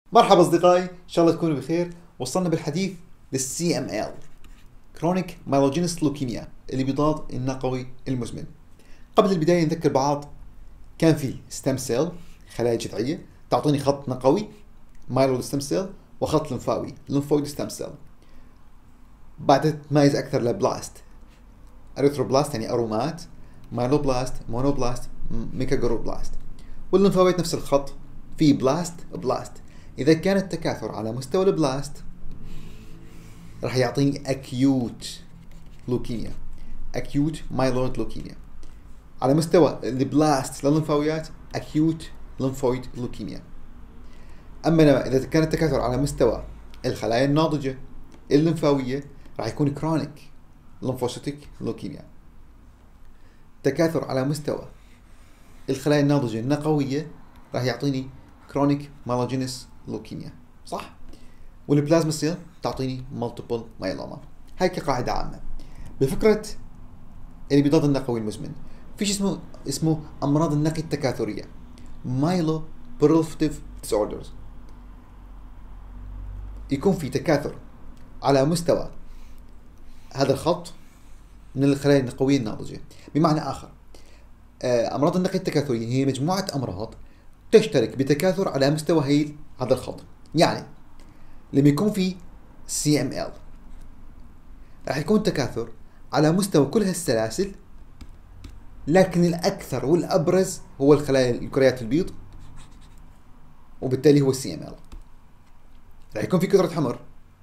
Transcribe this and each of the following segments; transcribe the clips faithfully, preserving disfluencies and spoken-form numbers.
مرحبا اصدقائي، ان شاء الله تكونوا بخير. وصلنا بالحديث للسي ام ال كرونيك مايلوجينس لوكيميا اللي بيضاد النقوي المزمن. قبل البدايه نذكر بعض، كان في ستيم سيل خلايا جذعيه تعطيني خط نقوي مايلو ستيم سيل وخط لمفاوي ليمفويد ستيم سيل. بعدها تتميز اكثر لبلاست اريثروبلاست يعني ارومات، مايلوبلاست، مونوبلاست، ميكاجوروبلاست. والليمفاويت نفس الخط، في بلاست بلاست. اذا كان التكاثر على مستوى البلاست راح يعطيني اكيوت لوكيميا، اكيوت مايلويد لوكيميا. على مستوى البلاست للليمفاويات اكيوت ليمفويد لوكيميا. اما اذا كان التكاثر على مستوى الخلايا الناضجه الليمفاويه راح يكون كرونيك ليمفوسيتيك لوكيميا. تكاثر على مستوى الخلايا الناضجه النقويه راح يعطيني كرونيك مايلوجينس لوكيميا، صح؟ والبلازما سيل تعطيني مالتيبل مايلوما. هاي كقاعده عامه. بفكره اللي بيضاد النقوي المزمن، في شيء اسمه اسمه امراض النقي التكاثريه، مايلو بروليفيتيف ديسوردرز. يكون في تكاثر على مستوى هذا الخط من الخلايا النقويه الناضجه. بمعنى اخر، امراض النقي التكاثريه هي مجموعه امراض تشترك بتكاثر على مستوى هي هذا الخط. يعني لما يكون في سي ام ال راح يكون تكاثر على مستوى كل هالسلاسل، لكن الاكثر والابرز هو الخلايا الكريات البيض، وبالتالي هو السي ام ال. راح يكون في كثرة حمر،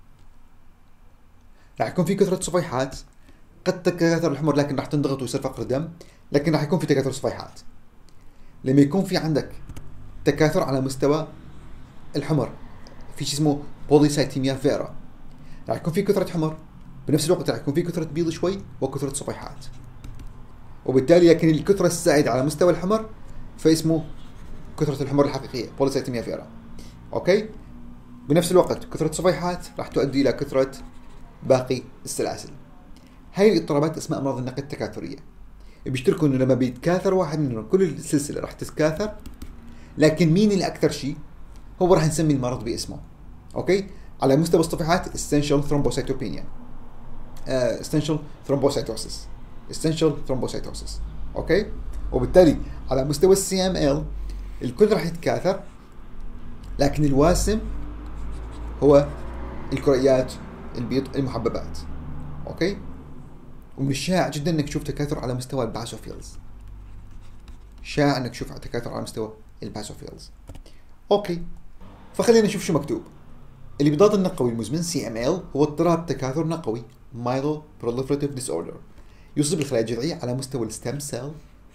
راح يكون في كثرة صفيحات. قد تتكاثر الحمر لكن راح تنضغط ويصير فقر دم، لكن راح يكون في تكاثر صفيحات. لما يكون في عندك تكاثر على مستوى الحمر، في شيء اسمه بوليسايتيميا فيرا، راح يكون في كثرة حمر، بنفس الوقت راح يكون في كثرة بيض شوي وكثرة صفيحات. وبالتالي لكن الكثرة السائدة على مستوى الحمر فاسمه كثرة الحمر الحقيقية بوليسايتيميا فيرا. اوكي؟ بنفس الوقت كثرة صفيحات راح تؤدي الى كثرة باقي السلاسل. هاي الاضطرابات اسمها امراض النقي التكاثرية. بيشتركوا انه لما بيتكاثر واحد منهم كل السلسلة راح تتكاثر، لكن مين الاكثر شيء هو راح نسمي المرض باسمه. اوكي؟ على مستوى الصفيحات essential thrombocytopenia، uh, essential thrombocytosis essential thrombocytosis. اوكي؟ وبالتالي على مستوى السي ام ال الكل راح يتكاثر، لكن الواسم هو الكريات البيض المحببات. اوكي؟ ومن الشائع جدا انك تشوف تكاثر على مستوى الباسوفيلز. شائع انك تشوف تكاثر على مستوى الباسوفيلز. اوكي، فخلينا نشوف شو مكتوب. اللي بيضاد النقوي المزمن سي ام ال هو اضطراب تكاثر نقوي مايلو بروليفريتيف ديسوردر، يصيب الخلايا الجذعيه على مستوى الستم سيل،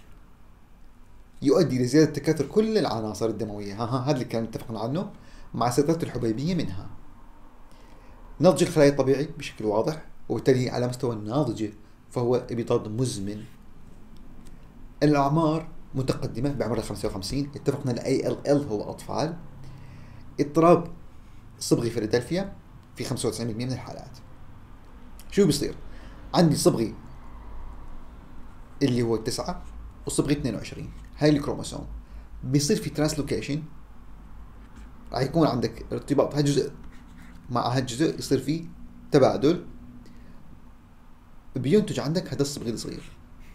يؤدي لزياده تكاثر كل العناصر الدمويه. ها ها هذا اللي كان متفقين عنه، مع سيطره الحبيبيه منها. نضج الخلايا الطبيعي بشكل واضح، وبالتالي على مستوى الناضجه فهو ابيضاد مزمن. الاعمار متقدمه بعمر ال خمسة وخمسين، اتفقنا الاي ال ال هو اطفال. اضطراب صبغي فيلادلفيا في خمسة وتسعين بالمئة من الحالات. شو بيصير؟ عندي صبغي اللي هو تسعة وصبغي اثنين وعشرين، هاي الكروموسوم بيصير في ترانسلوكيشن، راح يكون عندك ارتباط هالجزء مع هالجزء، يصير فيه تبادل، بينتج عندك هذا الصبغي الصغير.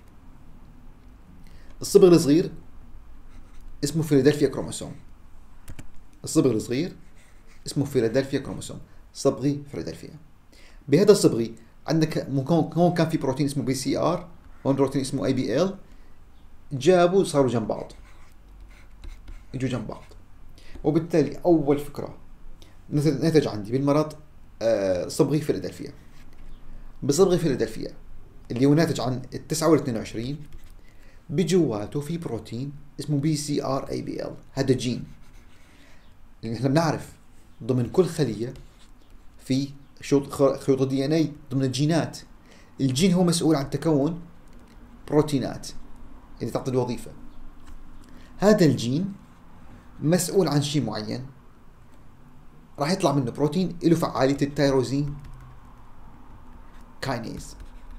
الصبغ الصغير اسمه فيلادلفيا كروموسوم. الصبغ الصغير اسمه فيلادلفيا كروموسوم، صبغي فيلادلفيا. بهذا الصبغي عندك هون كان في بروتين اسمه بي سي ار، هون بروتين اسمه اي بي ال، جابوا صاروا جنب بعض، اجوا جنب بعض. وبالتالي اول فكره نتج عندي بالمرض آه صبغي فيلادلفيا. بصبغي فيلادلفيا اللي هو ناتج عن التسعة والاثنين وعشرين، بجواته في بروتين اسمه بي سي ار اي بي ال. هذا جين، لان احنا بنعرف ضمن كل خليه في خيوط الدي ان اي ضمن الجينات. الجين هو مسؤول عن تكون بروتينات اللي تعطي الوظيفه. هذا الجين مسؤول عن شيء معين، راح يطلع منه بروتين له فعاليه التيروزين كاينيز.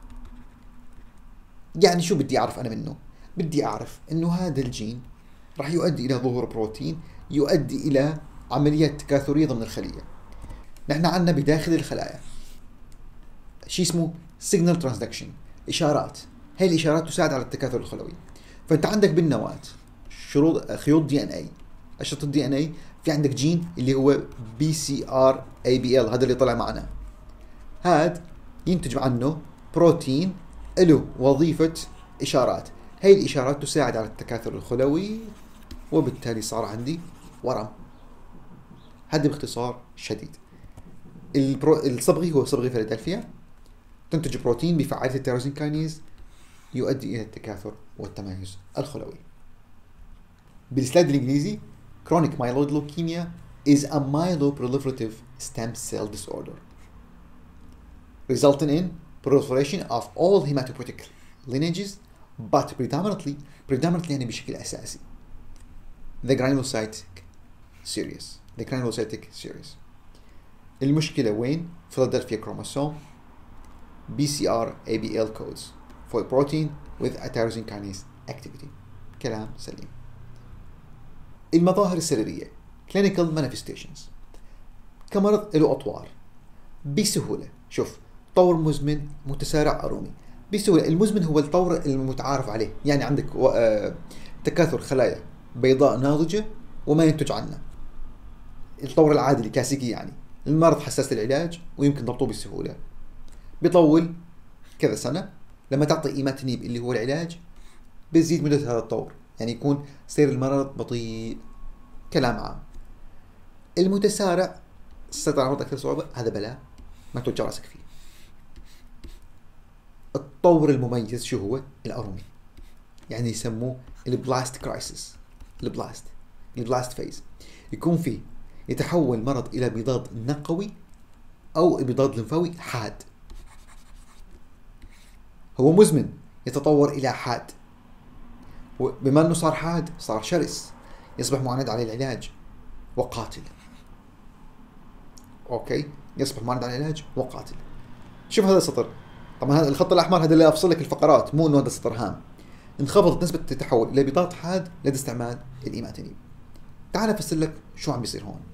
يعني شو بدي اعرف انا منه؟ بدي اعرف انه هذا الجين راح يؤدي الى ظهور بروتين يؤدي الى عمليات تكاثرية ضمن الخلية. نحن عندنا بداخل الخلايا شيء اسمه signal transduction، إشارات. هاي الإشارات تساعد على التكاثر الخلوي. فأنت عندك بالنواة شروط خيوط دي ان اي، أشرطة الدي ان اي، في عندك جين اللي هو بي سي ار اي بي ال، هذا اللي طلع معنا. هذا ينتج عنه بروتين له وظيفة إشارات. هاي الإشارات تساعد على التكاثر الخلوي، وبالتالي صار عندي ورم. هذا باختصار شديد. البرو... الصبغي هو صبغي فيلادلفيا، تنتج بروتين بفعالية التيروزين كاينيز يؤدي إلى التكاثر والتميز الخلوي. بالسلايد الإنجليزي chronic myeloid leukemia is a myeloproliferative stem cell disorder resulting in proliferation of all hematopoietic lineages but predominantly predominantly يعني بشكل أساسي the granulocytic series the granulocytic series. المشكلة وين؟ فيلادلفيا كروموسوم بي سي آر اي بي إل codes for a protein with a tyrosine kinase activity. كلام سليم. المظاهر السريرية clinical manifestations كمرض له أطوار بسهولة. شوف، طور مزمن متسارع أرومي بسهولة. المزمن هو الطور المتعارف عليه، يعني عندك تكاثر خلايا بيضاء ناضجة وما ينتج عنها. الطور العادي الكلاسيكي، يعني المرض حساس للعلاج ويمكن ضبطه بسهولة. بيطول كذا سنة. لما تعطي إيماتينيب اللي هو العلاج بيزيد مدة هذا الطور، يعني يكون سير المرض بطيء. كلام عام. المتسارع السيطرة على المرض أكثر صعوبة، هذا بلاء ما توجع راسك فيه. الطور المميز شو هو؟ الأرومي، يعني يسموه البلاست كرايسيس. البلاست البلاست فيز يكون فيه يتحول المرض إلى بضاد نقوي أو بضاد لمفاوي حاد. هو مزمن يتطور إلى حاد، وبما أنه صار حاد صار شرس، يصبح معاند على العلاج وقاتل. أوكي، يصبح معاند على العلاج وقاتل. شوف هذا السطر، طبعا هذا الخط الأحمر هذا اللي أفصل لك الفقرات، مو إنه هذا سطر هام. انخفضت نسبة التحول إلى بضاد حاد لدى استعمال الإيماتينيب. تعال أفسر لك شو عم بيصير هون.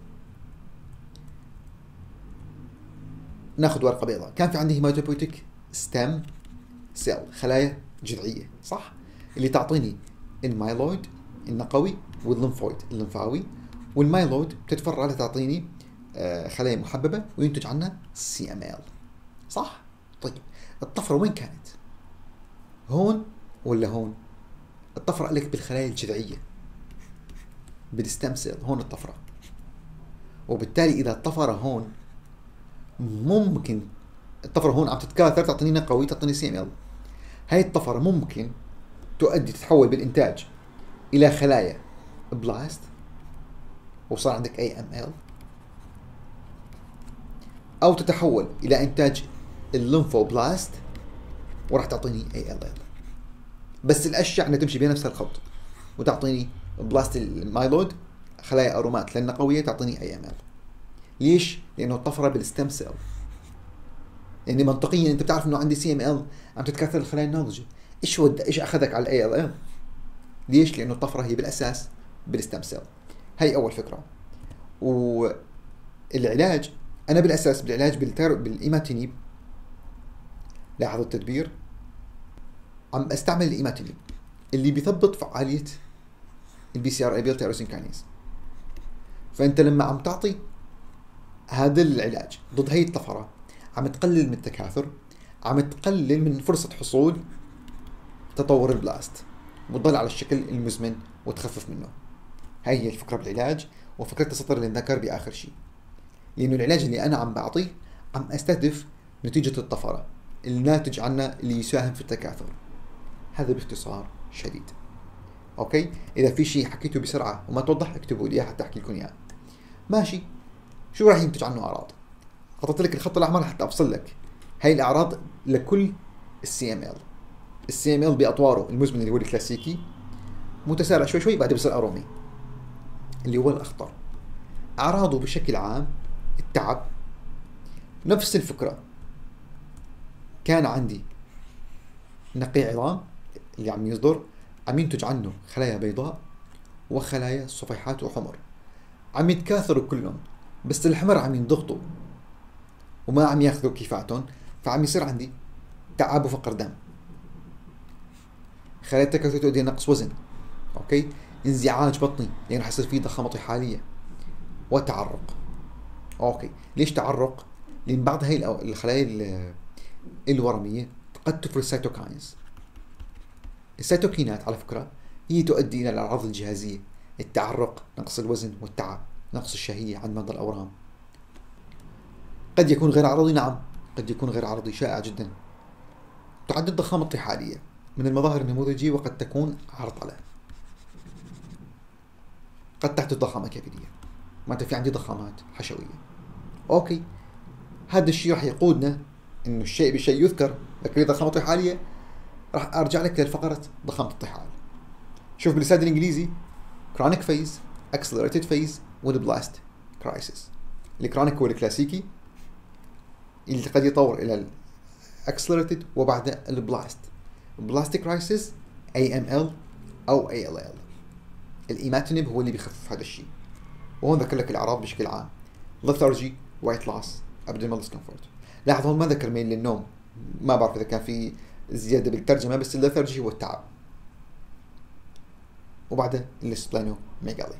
ناخذ ورقة بيضاء. كان في عندي هيماتوبويتيك ستيم سيل، خلايا جذعية، صح؟ اللي تعطيني المايلويد النقوي والليمفويد الليمفاوي، والمايلويد بتتفرع لتعطيني خلايا محببة وينتج عنها سي ام ال، صح؟ طيب الطفرة وين كانت؟ هون ولا هون؟ الطفرة لك بالخلايا الجذعية، بالستيم سيل، هون الطفرة. وبالتالي إذا الطفرة هون ممكن الطفرة هون عم تتكاثر تعطيني نقوي تعطيني سي ام ال. هاي الطفرة ممكن تؤدي تتحول بالإنتاج إلى خلايا بلاست وصار عندك اي ام ال، أو تتحول إلى إنتاج الليمفوبلاست وراح تعطيني اي ال ال. بس الأشياء أنها تمشي بنفس الخط وتعطيني بلاست المايلود خلايا أرومات لأنها قوية تعطيني اي ام ال. ليش؟ لأنه الطفرة بالستيم سيل. يعني منطقيا أنت بتعرف إنه عندي سي ام ال عم تتكاثر الخلايا الناضجة، إيش ود إيش أخذك على الاي ال ال؟ ليش؟ لأنه الطفرة هي بالأساس بالستيم سيل. هاي أول فكرة. والعلاج أنا بالأساس بالعلاج بالتر... بالإيماتينيب، لاحظوا التدبير، عم استعمل الإيماتينيب اللي بيثبط فعالية البي سي ار اي بي ال تيروسين كاينيز. فأنت لما عم تعطي هذا العلاج ضد هي الطفرة عم تقلل من التكاثر، عم تقلل من فرصة حصول تطور البلاست وتضل على الشكل المزمن وتخفف منه. هاي هي الفكرة بالعلاج، وفكرة السطر اللي انذكر بآخر شيء، لأنه العلاج اللي أنا عم بعطيه عم أستهدف نتيجة الطفرة الناتج عنها اللي يساهم في التكاثر. هذا باختصار شديد. أوكي، إذا في شيء حكيته بسرعة وما توضح اكتبوا لي حتى أحكي لكم إياه. ماشي، شو راح ينتج عنه أعراض؟ حطيت لك الخط الأحمر حتى أفصل لك. هاي الأعراض لكل السي ام ال. السي ام ال بأطواره المزمن اللي هو الكلاسيكي، متسارع شوي شوي بعد بصير أرومي اللي هو الأخطر. أعراضه بشكل عام التعب، نفس الفكرة. كان عندي نقيع عظام اللي عم يصدر، عم ينتج عنه خلايا بيضاء وخلايا صفيحات وحمر. عم يتكاثروا كلهم، بس الحمر عم ينضغطوا وما عم ياخذوا كيفاتهم، فعم يصير عندي تعب وفقر دم. خلايا التكاثر تؤدي إلى نقص وزن، اوكي، انزعاج بطني لان رح يصير في ضخامه طحاليه، وتعرق. اوكي، ليش تعرق؟ لان بعض هاي الخلايا الورميه قد تفرز سيتوكاينز. السيتوكينات على فكره هي تؤدي الى الاعراض الجهازيه: التعرق، نقص الوزن والتعب، نقص الشهيه عند مرضى الاورام. قد يكون غير عرضي، نعم قد يكون غير عرضي، شائع جدا. تعد الضخامه الطحاليه من المظاهر النموذجيه وقد تكون عرضله. قد تحدث ضخامه كبديه، معناتها في عندي ضخامات حشويه. اوكي، هذا الشيء راح يقودنا انه الشيء بشيء يذكر، لكن ضخامه طحاليه راح ارجع لك لفقره ضخامه الطحال. شوف باللسان الانجليزي chronic phase, accelerated phase والblast crisis. الكرونيك هو الكلاسيكي اللي قد يطور الى accelerated وبعد البلاست. البلاست كرايسيس إيه إم إل او إيه إل إل. الايماتينيب هو اللي بيخفف هذا الشيء. وهون ذكر لك الاعراض بشكل عام: lethargy, weight loss, abdominal discomfort. لاحظ هون ما ذكر ميل للنوم، ما بعرف اذا كان في زياده بالترجمه، بس الليثارجي هو التعب. وبعدها السبلينوميغالي.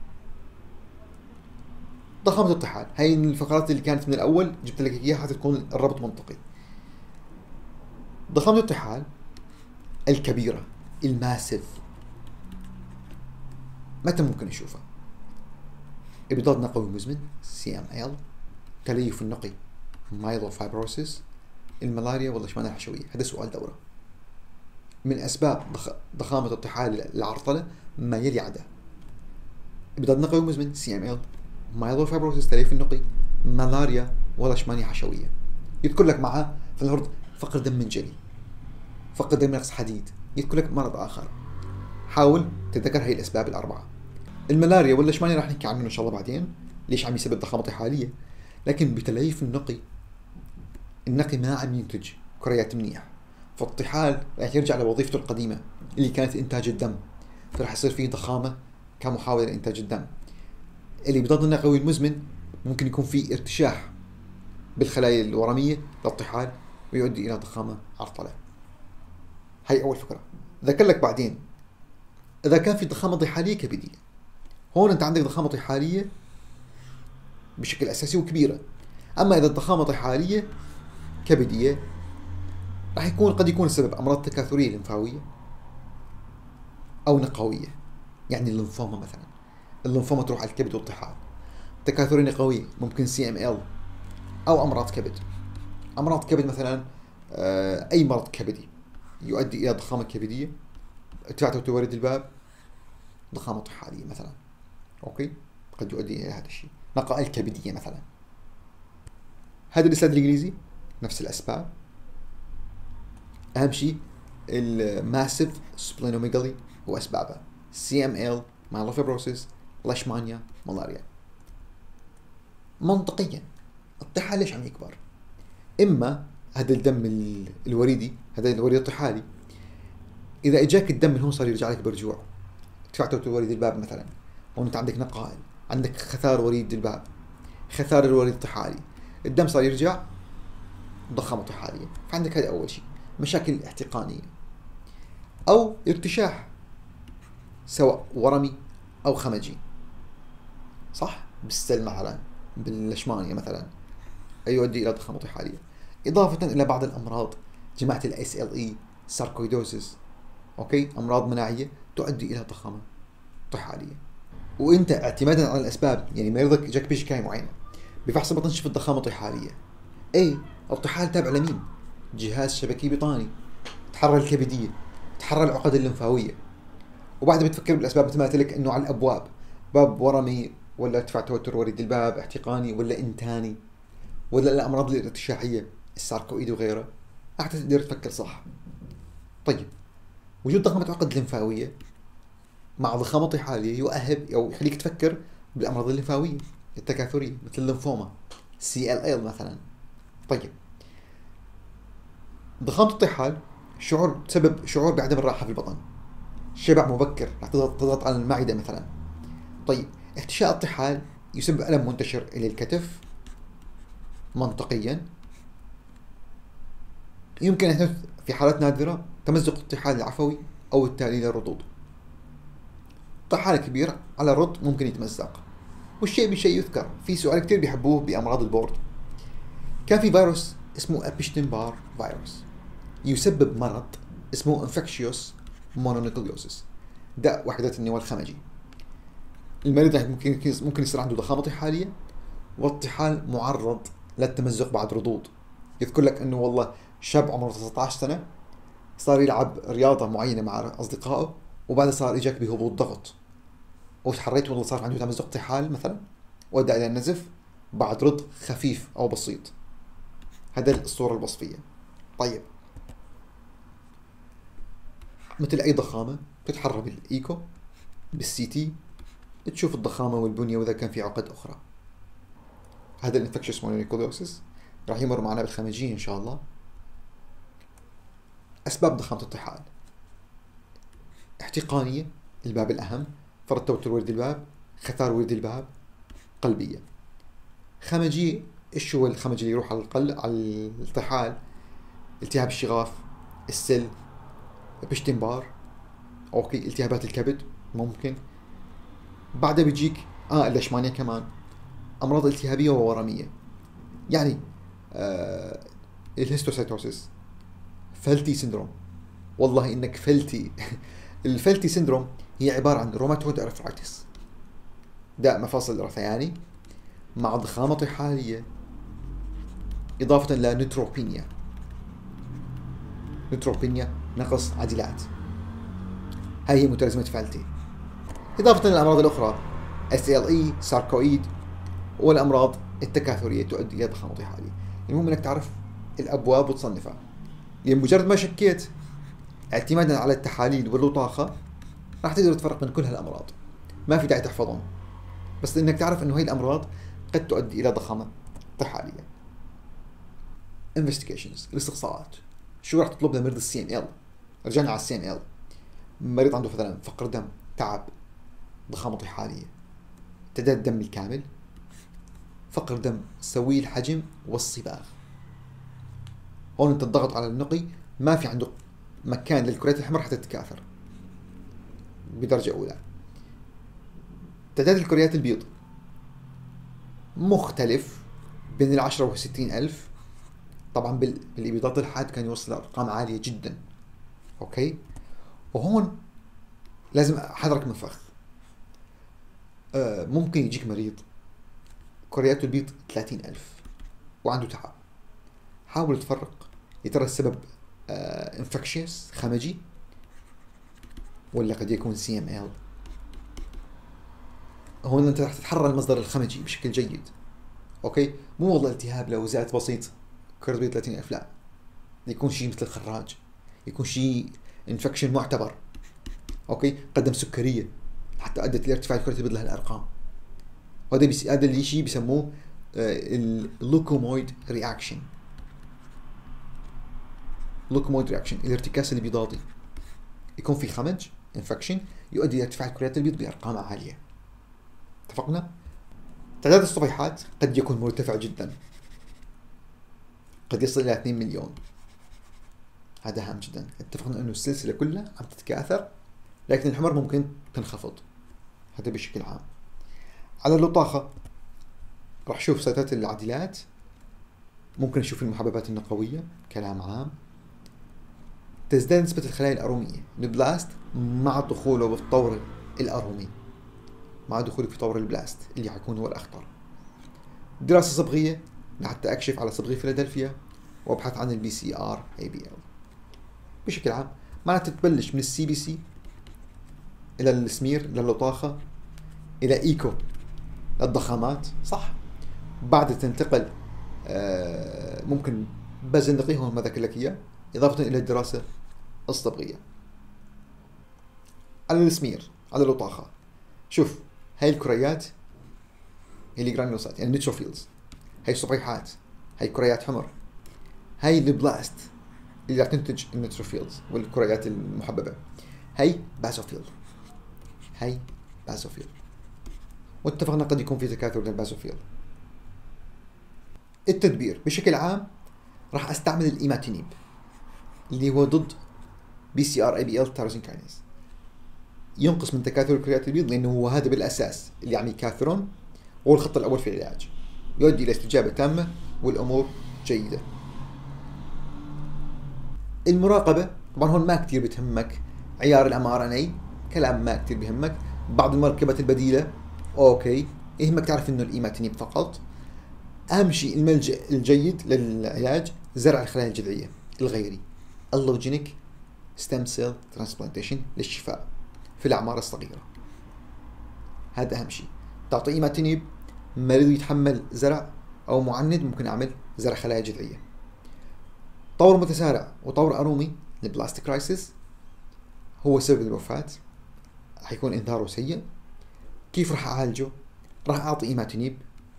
ضخامه الطحال هاي الفقرات اللي كانت من الاول جبت لك اياها حتى تكون الربط منطقي. ضخامه الطحال الكبيره الماسف متى ممكن نشوفها؟ ابيضاد نقوي مزمن سي إم إل، تليف النقي مايلوفايبروسيس، الملاريا ولا اشمعنى الحشويه؟ هذا سؤال دوره. من اسباب ضخامه الطحال العرضله ما يلي عدا: ابيضاد نقوي مزمن سي إم إل، مايلوفايبروسيس تليف النقي، ملاريا ولا اشمعنى حشويه. يذكر لك معها في الارض فقر دم منجلي، فقر دم نقص حديد، يذكر لك مرض اخر. حاول تتذكر هي الاسباب الاربعه. الملاريا ولا اشمعنى راح نحكي عنه ان شاء الله بعدين، ليش عم يسبب ضخامه طحاليه. لكن بتليف النقي، النقي ما عم ينتج كريات منيح، فالطحال راح يرجع لوظيفته القديمه اللي كانت انتاج الدم، فراح يصير فيه ضخامه كمحاوله لانتاج الدم. اللي بضد النقوي المزمن ممكن يكون فيه ارتشاح بالخلايا الورميه للطحال ويؤدي الى ضخامه عرضله. هاي اول فكره. ذكر لك بعدين اذا كان في ضخامه طحاليه كبديه، هون انت عندك ضخامه طحاليه بشكل اساسي وكبيره. اما اذا الضخامه طحاليه كبديه راح يكون قد يكون السبب امراض تكاثريه لمفاويه او نقويه، يعني الليمفوما مثلا. الليمفوما تروح على الكبد والطحال. تكاثريه نقويه ممكن سي إم إل او امراض كبد. امراض كبد مثلا اي مرض كبدي يؤدي الى ضخامه كبديه، ارتفاع توريد الباب، ضخامه طحاليه مثلا. اوكي، قد يؤدي الى هذا الشيء. نقائل كبديه مثلا. هذا الاسناد الانجليزي نفس الاسباب. اهم شيء الماسيف سبلينوميغالي واسبابها: سي إم إل، مايلوفيبروسيس، لاشمانيا، ملاريا. منطقيا الطحال ليش عم يكبر؟ اما هذا الدم الوريدي، هذا الوريد الطحالي، اذا اجاك الدم من هون صار يرجع لك برجوع، ارتفاع توتر وريد الباب مثلا، هون انت عندك نقائل، عندك خثار وريد الباب، خثار الوريد الطحالي، الدم صار يرجع، ضخامه طحاليه. فعندك هذا اول شيء. مشاكل احتقانيه او ارتشاح سواء ورمي او خمجي، صح؟ بالسل مثلا، باللشمانيا مثلا، يؤدي الى ضخامه طحاليه. اضافه الى بعض الامراض جماعه الاس ال اي، ساركويدوزيس، اوكي، امراض مناعيه تؤدي الى ضخامه طحاليه. وانت اعتمادا على الاسباب، يعني مريضك جاك بشكايه معينه، بفحص البطن شفت ضخامه طحاليه، اي الطحال تابع لمين؟ جهاز شبكي بطاني، تحرر الكبديه، تحرر العقد الليمفاويه. وبعدها بتفكر بالاسباب مثل ما قلت لك، انه على الابواب، باب ورمي ولا ارتفاع توتر وريد الباب، احتقاني ولا انتاني، ولا الامراض الارتشاحيه الساركويد وغيرها، حتى تقدر تفكر صح. طيب، وجود ضخامه عقد لمفاويه مع ضخامه طحاليه يؤهب او يخليك تفكر بالامراض الليمفاويه التكاثريه مثل الليمفوما، سي إل إل مثلا. طيب، ضخامه الطحال شعور تسبب شعور بعدم الراحه في البطن، شبع مبكر، رح تضغط على المعده مثلا. طيب، احتشاء الطحال يسبب ألم منتشر إلى الكتف منطقيا. يمكن أن يحدث في حالات نادرة تمزق الطحال العفوي أو التالي للردود. طحال كبير على الرد ممكن يتمزق. والشيء بشيء يذكر، في سؤال كتير بيحبوه بأمراض البورد. كان في فيروس اسمه أبشتين بار فيروس يسبب مرض اسمه انفكشيوس مونونيكليوسيس، داء وحدة النواة الخمجي. المريض ممكن ممكن يصير عنده ضخامة طحالية، والطحال معرض للتمزق بعد ردود. يذكر لك انه والله شاب عمره تسعة عشر سنة صار يلعب رياضة معينة مع أصدقائه، وبعدها صار إجاك بهبوط ضغط، وتحريت والله صار عنده تمزق طحال مثلا، وأدى إلى النزف بعد رد خفيف أو بسيط. هذا الصورة الوصفية. طيب، مثل أي ضخامة بتتحرى بالإيكو بالسي تي تشوف الضخامة والبنية وإذا كان في عقد أخرى. هذا الانفكشوس مونونيكليوسيس راح يمر معنا بالخمجية إن شاء الله. أسباب ضخامة الطحال: احتقانية، الباب الأهم، فرط توتر ورد الباب، خثار ورد الباب، قلبية. خمجية، إيش هو الخمج اللي يروح على القلب على الطحال؟ التهاب الشغاف، السل، بشتين بار، أوكي، التهابات الكبد ممكن. بعدها بيجيك آه الليشمانيا كمان، أمراض التهابية وورمية، يعني آه الهيستوسيتوسيس، فلتي سيندروم. والله إنك فلتي الفلتي سيندروم هي عبارة عن روماتويد ارثرايتس، داء مفاصل الرثياني مع ضخامة طحالية إضافة إلى نيتروبينيا. نيتروبينيا نقص عديلات، هاي هي متلازمة فالتي. إضافة إلى الأمراض الأخرى اس ال اي، ساركويد، والأمراض التكاثرية تؤدي إلى ضخامة طحالية. المهم إنك تعرف الأبواب وتصنفها، لأن مجرد ما شكيت اعتمادا على التحاليل واللطاخة راح تقدر تفرق بين كل هالأمراض. ما في داعي تحفظهم، بس إنك تعرف إنه هاي الأمراض قد تؤدي إلى ضخامة طحالية. investigations، الاستقصاءات. شو راح تطلب لمريض السي ان ال؟ رجعنا على السي ان ال. مريض عنده مثلا فقر دم، تعب، ضخامة طحالية، تعداد دم الكامل، فقر دم سوي الحجم والصباغ. هون انت الضغط على النقي ما في عنده مكان للكريات الحمر حتى تتكاثر بدرجة أولى. تعداد الكريات البيض مختلف بين العشرة والستين ألف. طبعا بالإبيضات الحاد كان يوصل لأرقام عالية جدا. أوكي، وهون لازم حذرك من فخ. آه ممكن يجيك مريض كرياته البيض ثلاثين ألف وعنده تعب. حاول تفرق يا ترى السبب آه انفكشيس خمجي ولا قد يكون سي ام ال. هون انت راح تتحرى المصدر الخمجي بشكل جيد. اوكي، مو والله التهاب لو زاد بسيط كريات بيض ثلاثين ألف، لا، يكون شيء مثل الخراج، يكون شيء انفكشن معتبر. اوكي، قدم سكريه حتى ادت لارتفاع كرة البيض لهالارقام. وهذا بيس... هذا اللي شيء بيسموه اللوكومويد رياكشن. لوكومويد رياكشن، الارتكاس البيضاضي، يكون في خمج انفكشن يؤدي الى ارتفاع كريات البيض بارقام عاليه. اتفقنا؟ تعداد الصفيحات قد يكون مرتفع جدا، قد يصل الى اثنين مليون. هذا هام جدا. اتفقنا انه السلسله كلها عم تتكاثر، لكن الحمر ممكن تنخفض. هذا بشكل عام. على اللطاخة راح نشوف سيطرة العديلات، ممكن نشوف المحببات النقوية كلام عام. تزداد نسبة الخلايا الأرومية البلاست مع دخوله بالطور الأرومي، مع دخولك في طور البلاست اللي حيكون هو الأخطر. دراسة صبغية لحتى أكشف على صبغي فيلادلفيا وأبحث عن البي سي آر اي بي ال. بشكل عام معناتها تبلش من السي بي سي إلى السمير للطاخة إلى إيكو للضخامات، صح؟ بعد تنتقل آه ممكن بازندقي هون ما ذكر لك إياه، إضافة إلى الدراسة الصبغية. على السمير، على اللطاخة، شوف هاي الكريات هي الجرانيولوسات يعني نيتروفيلز، هاي الصفيحات، هاي كريات حمر، هاي البلاست اللي راح تنتج النيتروفيلز والكريات المحببة، هاي بازوفيل، هاي بازوفيل. واتفقنا قد يكون في تكاثر للبازوفيل. التدبير بشكل عام راح استعمل الايماتينيب اللي هو ضد بي سي ار اي بي ال تيروزين كاينيز، ينقص من تكاثر الكريات البيض لانه هو هذا بالاساس اللي عم يكاثرون، هو الخط الاول في العلاج، يؤدي الى استجابه تامه والامور جيده. المراقبه طبعا هون ما كثير بتهمك، عيار الام ار ان اي كلام ما كثير بيهمك، بعض المركبات البديله اوكي، يهمك تعرف انه الايماتينيب فقط. اهم شيء الملجأ الجيد للعلاج زرع الخلايا الجذعيه الغيري، اللوجينيك ستيم سيل ترانسبلانتيشن للشفاء في الاعمار الصغيره، هذا اهم شيء. تعطي ايماتينيب، مريض يتحمل زرع او معند، ممكن اعمل زرع خلايا جذعيه. طور متسارع وطور ارومي البلاستيك كرايسيس هو سبب الوفاه، حيكون انذاره سيء. كيف راح اعالجه؟ راح اعطي ايماتينيب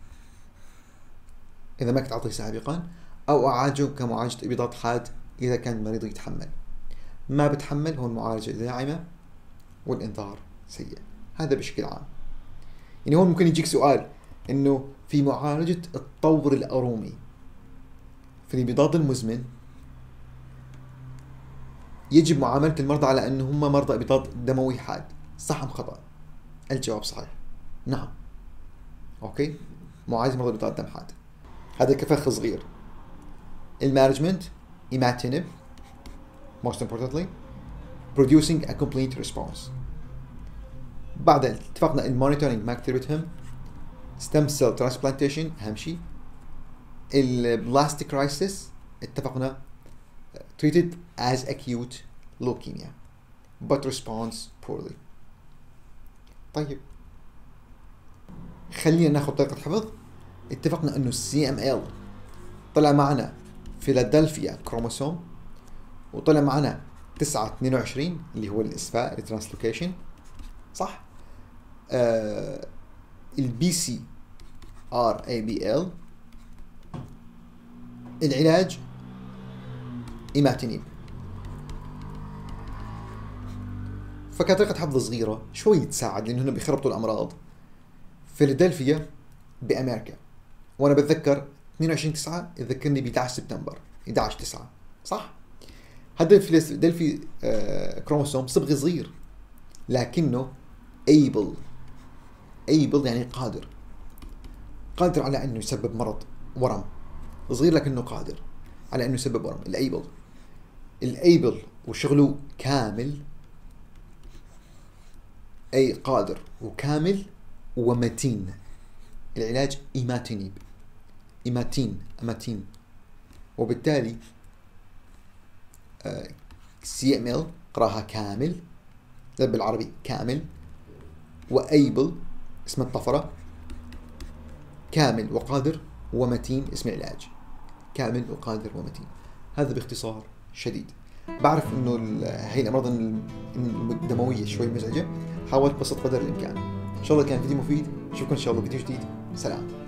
اذا ما كنت اعطيه سابقا، او اعالجه كمعالجه ابيضات حاد اذا كان المريض يتحمل. ما بتحمل هو المعالجه داعمه والانذار سيء، هذا بشكل عام. يعني هون ممكن يجيك سؤال انه في معالجه الطور الأرومي في الانبضاض المزمن يجب معاملة المرضى على أنه هم مرضى انبضاض دموي حاد، صح أم خطأ؟ الجواب صحيح، نعم. أوكي، معالجة مرضى انبضاض دم حاد، هذا كفخ صغير. المانجمنت imatinib most importantly producing a complete response. بعد اتفقنا المونيتورنج ما كثير بتهم. stem cell transplantation أهم شيء. البلاستيك كرايسيس اتفقنا treated as acute leukemia but responds poorly. طيب خلينا ناخذ طريقة حفظ. اتفقنا انه السي ام ال طلع معنا فيلادلفيا كروموسوم، وطلع معنا تسعة اثنين وعشرين اللي هو الاسفاء الترانسلوكيشن، صح؟ آه البي سي ار اي بي ال العلاج ايماتينيب. فكطريقة حفظ صغيرة شوي تساعد لأنه هنا بيخربطوا الأمراض. فيلادلفيا بأمريكا، وأنا بتذكر اثنين وعشرين تسعة يذكرني ب احد عشر سبتمبر، احد عشر تسعة، صح؟ هذا الفيلادلفي آه كروموسوم صبغ صغير لكنه able able يعني قادر قادر على أنه يسبب مرض ورم صغير، لكنه قادر على أنه يسبب ورم. الأيبل الأيبل وشغله كامل، أي قادر وكامل ومتين. العلاج إيماتينيب، إيماتين أماتين، وبالتالي سي ام ال قراها كامل بالعربي كامل، وأيبل اسم الطفرة، كامل وقادر ومتين اسم العلاج، كامل وقادر ومتين. هذا باختصار شديد. بعرف انه هي الامراض الدمويه شوي مزعجه، حاولت بسط قدر الامكان. ان شاء الله كان فيديو مفيد، اشوفكم ان شاء الله فيديو جديد، سلام.